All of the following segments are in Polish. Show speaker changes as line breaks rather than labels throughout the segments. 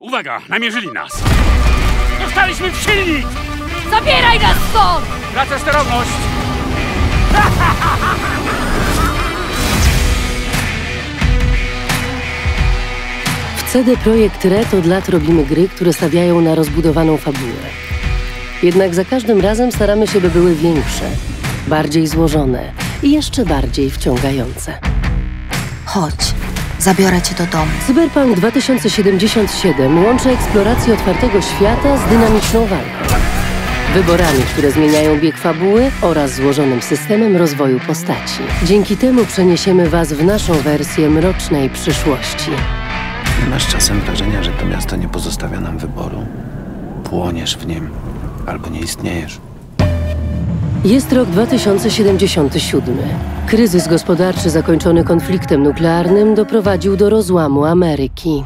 Uwaga, namierzyli nas! Dostaliśmy w silnik!
Zabieraj nas stąd!
Tracę sterowność!
W CD Projekt Red od lat robimy gry, które stawiają na rozbudowaną fabułę. Jednak za każdym razem staramy się, by były większe, bardziej złożone i jeszcze bardziej wciągające.
Chodź, zabiorę cię do domu.
Cyberpunk 2077 łączy eksplorację otwartego świata z dynamiczną walką, wyborami, które zmieniają bieg fabuły oraz złożonym systemem rozwoju postaci. Dzięki temu przeniesiemy was w naszą wersję mrocznej przyszłości.
Nie masz czasem wrażenia, że to miasto nie pozostawia nam wyboru? Płoniesz w nim albo nie istniejesz.
Jest rok 2077. Kryzys gospodarczy zakończony konfliktem nuklearnym doprowadził do rozłamu Ameryki.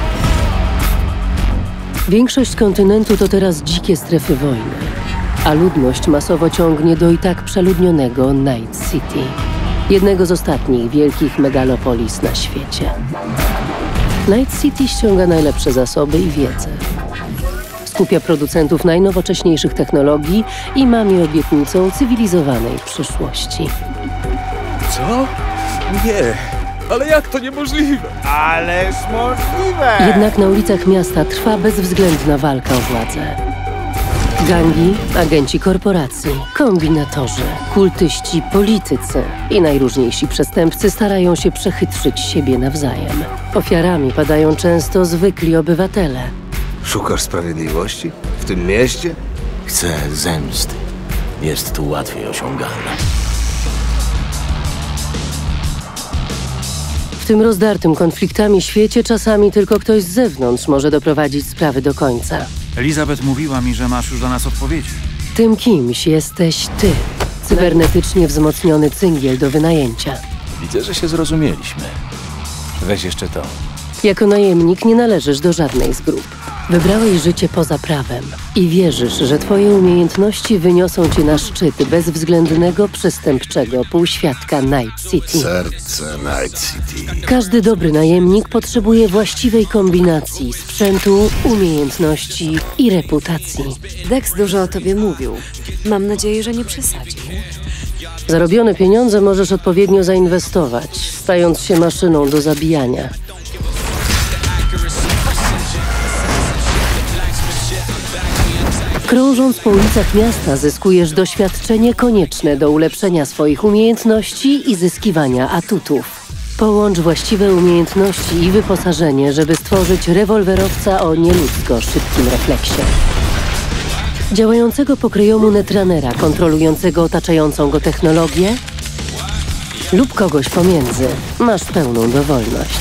Większość kontynentu to teraz dzikie strefy wojny, a ludność masowo ciągnie do i tak przeludnionego Night City, jednego z ostatnich wielkich megalopolis na świecie. Night City ściąga najlepsze zasoby i wiedzę. Skupia producentów najnowocześniejszych technologii i mami obietnicą cywilizowanej przyszłości.
Co? Nie, ale jak to niemożliwe?
Ależ możliwe!
Jednak na ulicach miasta trwa bezwzględna walka o władzę. Gangi, agenci korporacji, kombinatorzy, kultyści, politycy i najróżniejsi przestępcy starają się przechytrzyć siebie nawzajem. Ofiarami padają często zwykli obywatele.
Szukasz sprawiedliwości? W tym mieście?
Chcę zemsty. Jest tu łatwiej osiągalna.
W tym rozdartym konfliktami świecie czasami tylko ktoś z zewnątrz może doprowadzić sprawy do końca.
Elizabeth mówiła mi, że masz już dla nas odpowiedzi.
Tym kimś jesteś ty. Cybernetycznie wzmocniony cyngiel do wynajęcia.
Widzę, że się zrozumieliśmy. Weź jeszcze to.
Jako najemnik nie należysz do żadnej z grup. Wybrałeś życie poza prawem i wierzysz, że twoje umiejętności wyniosą cię na szczyt bezwzględnego, przestępczego półświadka Night City.
Serce Night City.
Każdy dobry najemnik potrzebuje właściwej kombinacji sprzętu, umiejętności i reputacji.
Dex dużo o tobie mówił. Mam nadzieję, że nie przesadził.
Zarobione pieniądze możesz odpowiednio zainwestować, stając się maszyną do zabijania. Krążąc po ulicach miasta zyskujesz doświadczenie konieczne do ulepszenia swoich umiejętności i zyskiwania atutów. Połącz właściwe umiejętności i wyposażenie, żeby stworzyć rewolwerowca o nieludzko szybkim refleksie. Działającego pokryjomu netrunnera kontrolującego otaczającą go technologię lub kogoś pomiędzy. Masz pełną dowolność.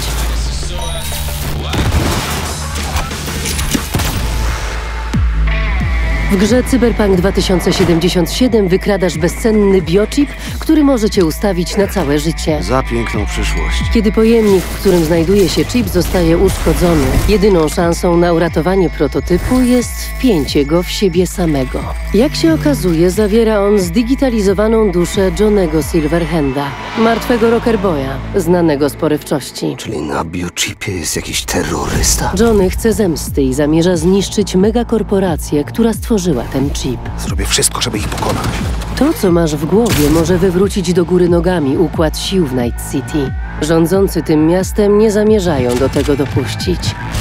W grze Cyberpunk 2077 wykradasz bezcenny biochip, który może cię ustawić na całe życie.
Za piękną przyszłość.
Kiedy pojemnik, w którym znajduje się chip, zostaje uszkodzony, jedyną szansą na uratowanie prototypu jest wpięcie go w siebie samego. Jak się okazuje, zawiera on zdigitalizowaną duszę Johnnego Silverhanda, martwego rockerboya, znanego z porywczości.
Czyli na biochipie jest jakiś terrorysta?
Johnny chce zemsty i zamierza zniszczyć megakorporację, która stworzyła ten chip.
Zrobię wszystko, żeby ich pokonać.
To, co masz w głowie, może wywrócić do góry nogami układ sił w Night City. Rządzący tym miastem nie zamierzają do tego dopuścić.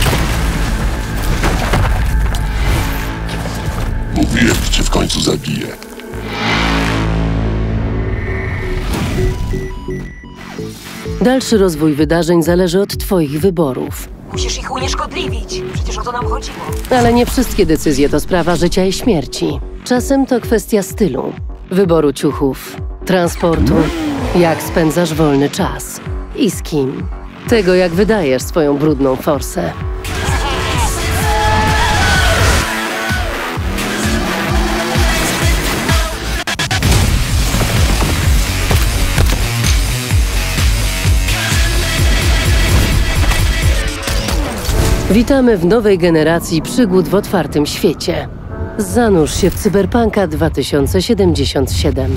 Mówiłem, że cię w końcu zabiję.
Dalszy rozwój wydarzeń zależy od twoich wyborów.
Musisz ich unieszkodliwić. Przecież o to nam chodziło.
Ale nie wszystkie decyzje to sprawa życia i śmierci. Czasem to kwestia stylu, wyboru ciuchów, transportu, jak spędzasz wolny czas i z kim. Tego, jak wydajesz swoją brudną forsę. Witamy w nowej generacji przygód w otwartym świecie. Zanurz się w Cyberpunka 2077.